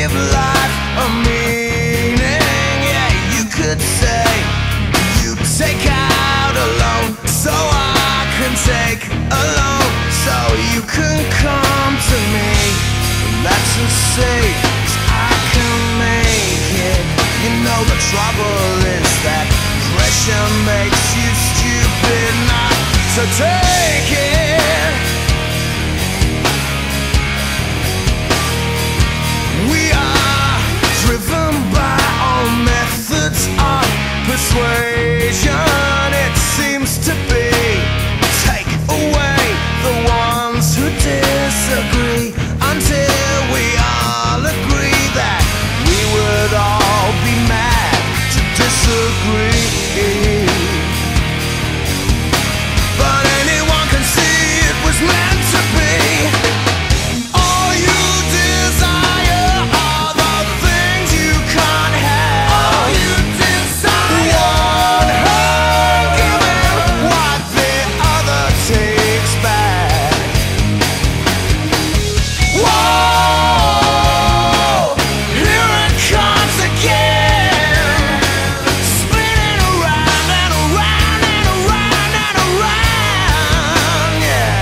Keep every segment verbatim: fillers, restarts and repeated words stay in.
give life a meaning. Yeah, you could say you take out a loan so I can take a loan, so you can come to me. And that's a safe, 'cause I can make it. You know the trouble is that pressure makes you stupid not to take it. We are driven by our methods of persuasion. It seems to be take away the ones who disagree until we all agree that we would all be mad to disagree. But anyone can see it was meant to be. All you desire are the things you can't have. All you desire, one hand giving what the other takes back. Whoa, here it comes again, spinning around and around and around and around, yeah.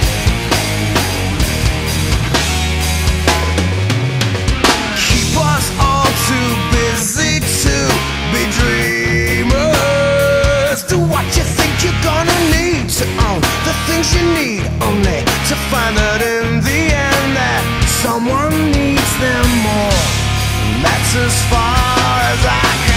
Keep us all too busy to be dreamers. Do what you think you're gonna need to own the things you need, only to find that in the end that someone needs them more. And that's as far as I